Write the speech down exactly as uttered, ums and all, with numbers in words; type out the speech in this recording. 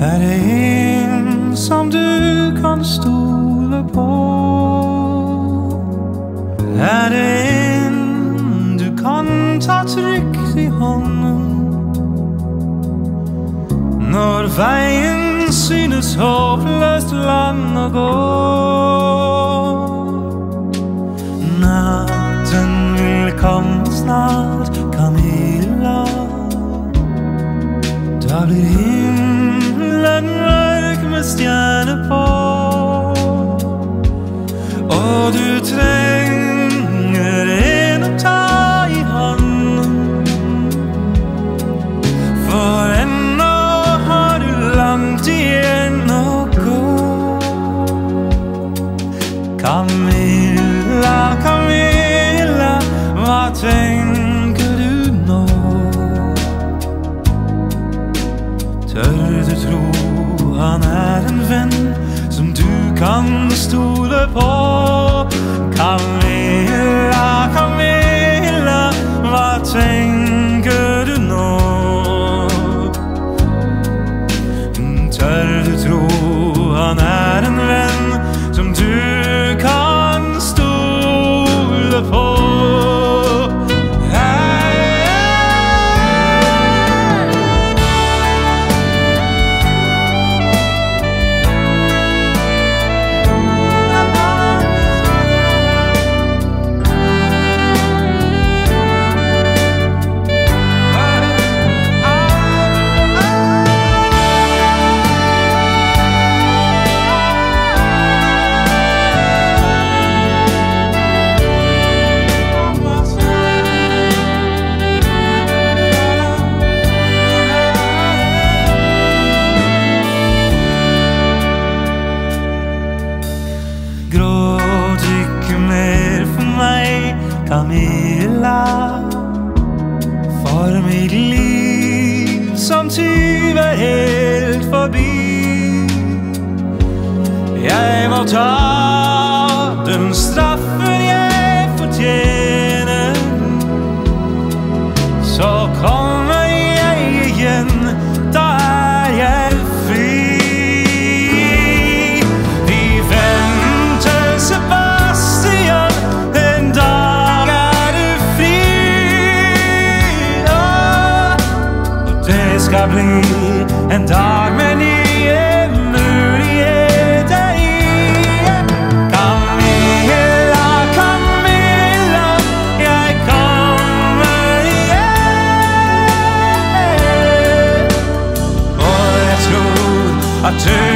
Er det en som du kan stole på? Er det en du kan ta trygt i hånden når veien synes håpløst lang å gå? Natten vil komme snart, Camilla. Da blir himmelen mørk med stjerner på, og du trenger en å ta i hånden, for ennå har du langt igjen å gå. Camilla, Camilla, hva tenker du nå? Tør du tro han er en venn som du kan stole på? Camilla, Camilla, hva tenker du nå? Tør du tro han er en venn som du kan stole på? Gråt ikke mer for meg, Camilla, for mitt liv som tyv er helt forbi. Jeg må ta den straffen jeg fortjener, så kommer jeg igjen, da er jeg fri. Det skal bli en dag med nye muligheter i. Camilla, Camilla, jeg kommer igjen, og jeg tror at du